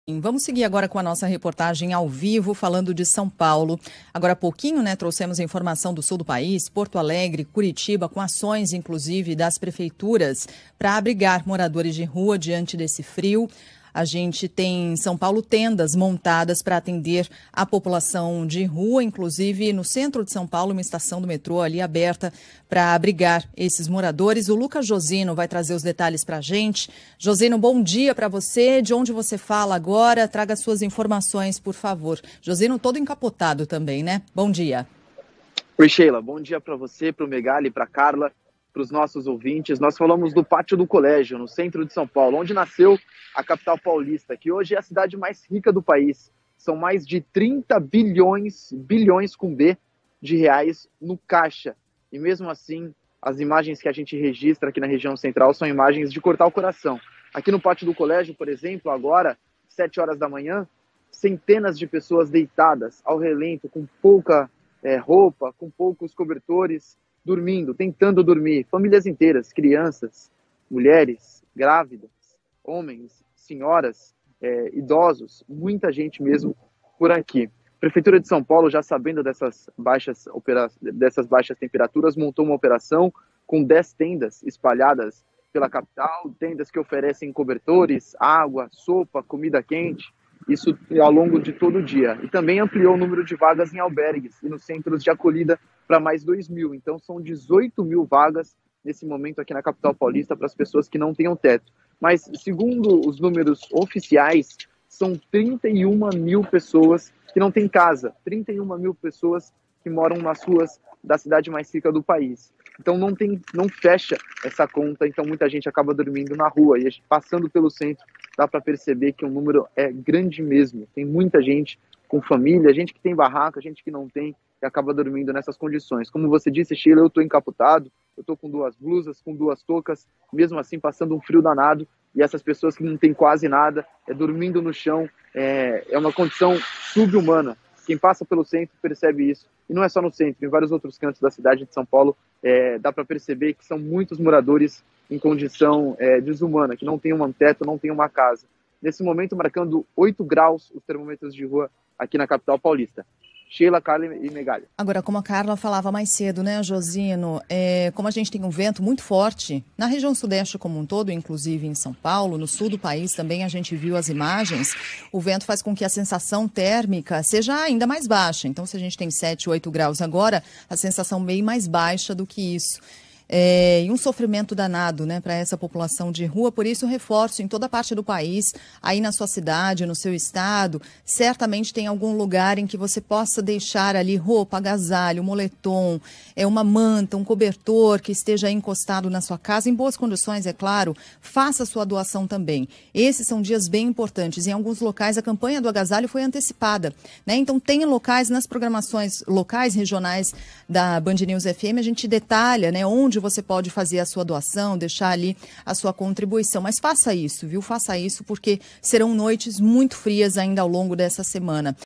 Vamos seguir agora com a nossa reportagem ao vivo, falando de São Paulo. Agora há pouquinho, trouxemos a informação do sul do país, Porto Alegre, Curitiba, com ações, inclusive, das prefeituras para abrigar moradores de rua diante desse frio. A gente tem em São Paulo tendas montadas para atender a população de rua, inclusive no centro de São Paulo, uma estação do metrô ali aberta para abrigar esses moradores. O Lucas Josino vai trazer os detalhes para a gente. Josino, bom dia para você. De onde você fala agora? Traga suas informações, por favor. Josino todo encapotado também, né? Bom dia. Oi, Sheila. Bom dia para você, para o Megali, para a Carla, para os nossos ouvintes. Nós falamos do Pátio do Colégio, no centro de São Paulo, onde nasceu a capital paulista, que hoje é a cidade mais rica do país. São mais de 30 bilhões com B, de reais no caixa. E mesmo assim, as imagens que a gente registra aqui na região central são imagens de cortar o coração. Aqui no Pátio do Colégio, por exemplo, agora, 7 horas da manhã, centenas de pessoas deitadas ao relento, com pouca roupa, com poucos cobertores, dormindo, tentando dormir. Famílias inteiras, crianças, mulheres, grávidas, homens, senhoras, idosos, muita gente mesmo por aqui. A Prefeitura de São Paulo, já sabendo dessas baixas temperaturas, montou uma operação com 10 tendas espalhadas pela capital, tendas que oferecem cobertores, água, sopa, comida quente, isso ao longo de todo o dia. E também ampliou o número de vagas em albergues e nos centros de acolhida para mais 2.000. Então são 18.000 vagas nesse momento aqui na capital paulista para as pessoas que não tenham teto. Mas, segundo os números oficiais, são 31.000 pessoas que não têm casa, 31.000 pessoas que moram nas ruas da cidade mais rica do país. Então não fecha essa conta, então muita gente acaba dormindo na rua. E passando pelo centro, dá para perceber que o número é grande mesmo. Tem muita gente com família, gente que tem barraca, gente que não tem, e acaba dormindo nessas condições. Como você disse, Sheila, eu estou encapotado, eu estou com 2 blusas, com 2 toucas, mesmo assim passando um frio danado, e essas pessoas que não têm quase nada, dormindo no chão, é uma condição subhumana. Quem passa pelo centro percebe isso, e não é só no centro, em vários outros cantos da cidade de São Paulo, dá para perceber que são muitos moradores em condição desumana, que não tem um teto, não tem uma casa. Nesse momento, marcando 8 graus os termômetros de rua aqui na capital paulista. Sheila, Carla e Megali. Agora, como a Carla falava mais cedo, Josino, como a gente tem um vento muito forte, na região sudeste como um todo, inclusive em São Paulo, no sul do país também a gente viu as imagens, o vento faz com que a sensação térmica seja ainda mais baixa. Então, se a gente tem 7, 8 graus agora, a sensação bem mais baixa do que isso. E um sofrimento danado, para essa população de rua. Por isso, reforço em toda parte do país, aí na sua cidade, no seu estado, certamente tem algum lugar em que você possa deixar ali roupa, agasalho, moletom, uma manta, um cobertor que esteja encostado na sua casa, em boas condições, é claro. Faça a sua doação também. Esses são dias bem importantes. Em alguns locais, a campanha do agasalho foi antecipada, Então, tem locais, nas programações locais, regionais da Band News FM, a gente detalha, onde você pode fazer a sua doação, deixar ali a sua contribuição. Mas faça isso, viu? Faça isso, porque serão noites muito frias ainda ao longo dessa semana.